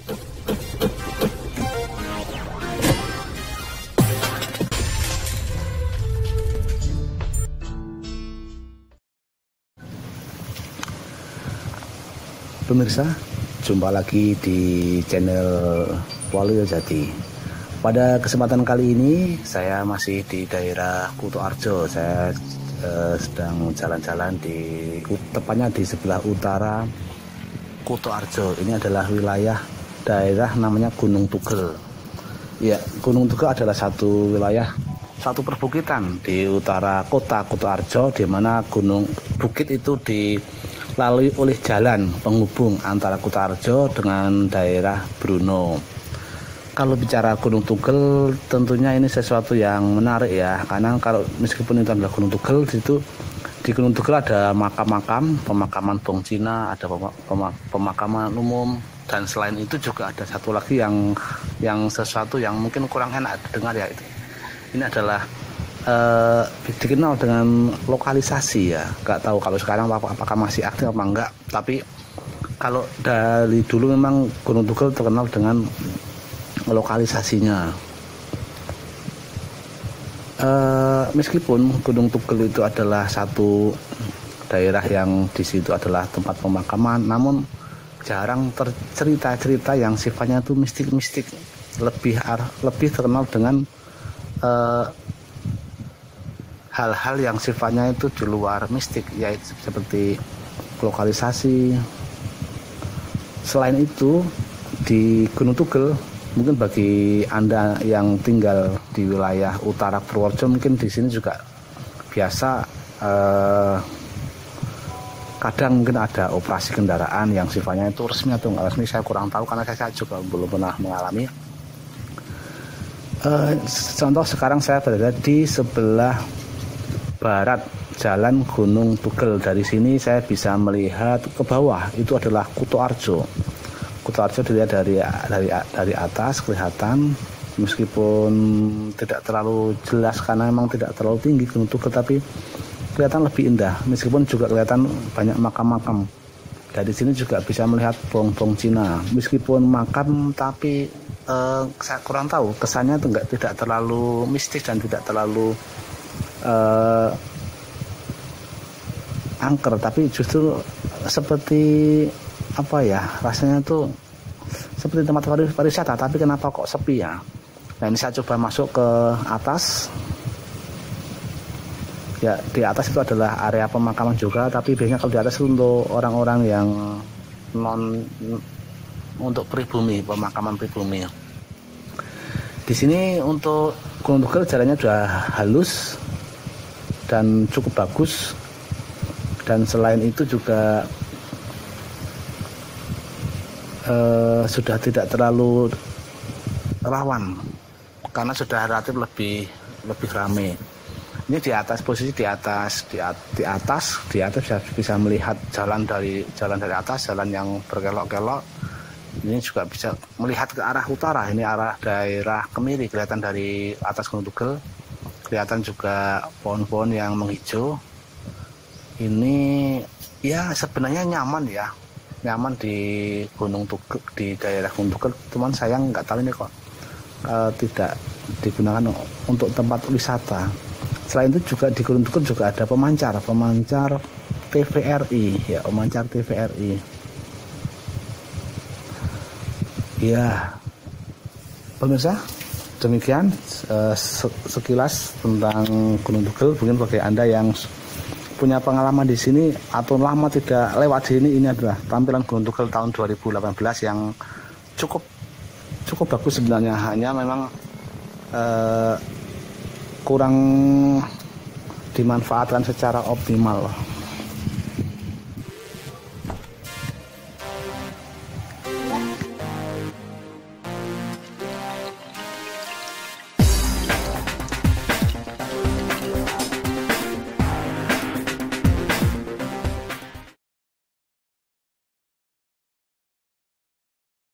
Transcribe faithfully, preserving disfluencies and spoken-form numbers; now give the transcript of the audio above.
Pemirsa, jumpa lagi di channel Waluyo-Jati. Pada kesempatan kali ini saya masih di daerah Kutoarjo. Saya eh, sedang jalan-jalan di tepatnya di sebelah utara Kutoarjo. Ini adalah wilayah daerah namanya Gunung Tugel. Ya, Gunung Tugel adalah satu wilayah, satu perbukitan di utara kota Kutoarjo, di mana gunung bukit itu dilalui oleh jalan penghubung antara Kutoarjo dengan daerah Bruno. Kalau bicara Gunung Tugel, tentunya ini sesuatu yang menarik ya, karena kalau meskipun itu adalah Gunung Tugel, di situ di Gunung Tugel ada makam-makam, pemakaman Bong Cina, ada pemakaman umum, dan selain itu juga ada satu lagi yang yang sesuatu yang mungkin kurang enak didengar ya, itu ini adalah eh, dikenal dengan lokalisasi ya. Nggak tahu kalau sekarang apakah masih aktif apa enggak, tapi kalau dari dulu memang Gunung Tugel terkenal dengan lokalisasinya. Uh, meskipun Gunung Tugel itu adalah satu daerah yang di situ adalah tempat pemakaman, namun jarang tercerita-cerita yang sifatnya itu mistik-mistik. Lebih lebih terkenal dengan uh, hal-hal yang sifatnya itu di luar mistik, yaitu seperti lokalisasi. Selain itu, di Gunung Tugel, mungkin bagi Anda yang tinggal di wilayah utara Purworejo, mungkin di sini juga biasa eh, kadang mungkin ada operasi kendaraan yang sifatnya itu resmi atau nggak resmi, saya kurang tahu karena saya juga belum pernah mengalami. Eh, contoh sekarang saya berada di sebelah barat jalan Gunung Tugel. Dari sini saya bisa melihat ke bawah, itu adalah Kutoarjo. Kutoarjo dilihat dari dari dari atas kelihatan, meskipun tidak terlalu jelas karena memang tidak terlalu tinggi Gunung Tugel, tapi kelihatan lebih indah, meskipun juga kelihatan banyak makam-makam. Dari sini juga bisa melihat Bong-Bong Cina, meskipun makam tapi eh, saya kurang tahu, kesannya itu enggak, tidak terlalu mistis dan tidak terlalu eh, angker, tapi justru seperti apa ya, rasanya tuh seperti tempat pariwisata, tapi kenapa kok sepi ya. Nah, ini saya coba masuk ke atas ya. Di atas itu adalah area pemakaman juga, tapi biasanya kalau di atas itu untuk orang-orang yang non untuk pribumi, pemakaman pribumi. Di sini untuk Gunung Tugel jalannya sudah halus dan cukup bagus, dan selain itu juga Uh, sudah tidak terlalu rawan karena sudah relatif lebih lebih ramai. Ini di atas, posisi di atas di, di atas di atas bisa, bisa melihat jalan dari jalan dari atas, jalan yang berkelok-kelok. Ini juga bisa melihat ke arah utara, ini arah daerah Kemiri, kelihatan dari atas Gunung Tugel. Kelihatan juga pohon-pohon yang menghijau. Ini ya sebenarnya nyaman ya, nyaman di Gunung Tugel, di daerah Gunung Tugel. Cuman sayang nggak tahu ini kok uh, tidak digunakan untuk tempat wisata. Selain itu juga di Gunung Tugel juga ada pemancar, pemancar T V R I ya, pemancar T V R I. Ya, pemirsa, demikian uh, sekilas tentang Gunung Tugel. Mungkin bagi Anda yang punya pengalaman di sini atau lama tidak lewat di sini, ini adalah tampilan Gunung Tugel tahun dua ribu delapan belas yang cukup cukup bagus sebenarnya. Hanya memang eh, kurang dimanfaatkan secara optimal.